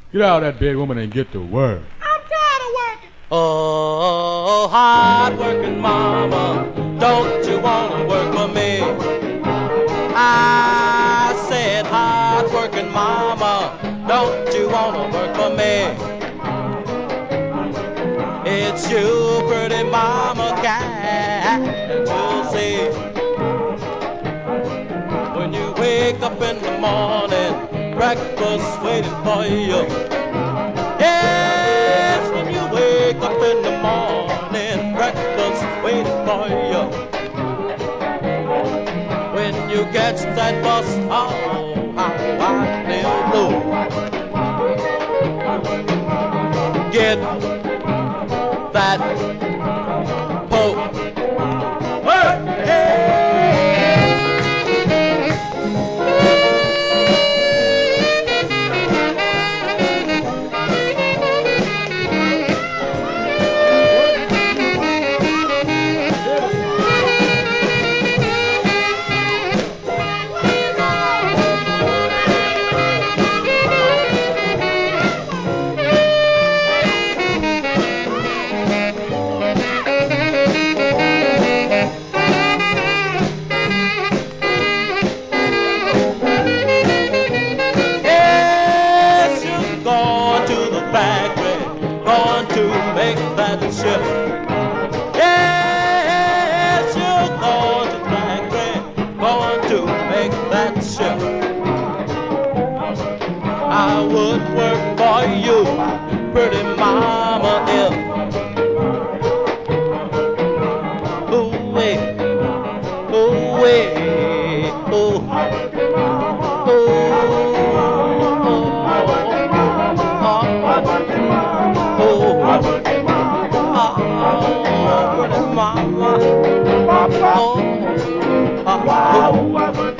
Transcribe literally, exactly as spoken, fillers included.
Get out of that bed, woman, and get to work. I'm tired of working. Oh, hard working mama, don't you wanna work for me? I said, hard working mama, don't you wanna work for me? It's you, pretty mama, cat, you'll see. When you wake up in the morning, breakfast waiting for you. Yes, when you wake up in the morning, breakfast waiting for you. When you catch that bus, oh, how I feel blue. Get that poke. Going to make that ship. Yes, you're going to factory, going to make that ship. I would work for you, pretty mama, if ooh wait, ooh wait, ooh, ooh. Mama, oh, oh, oh, oh.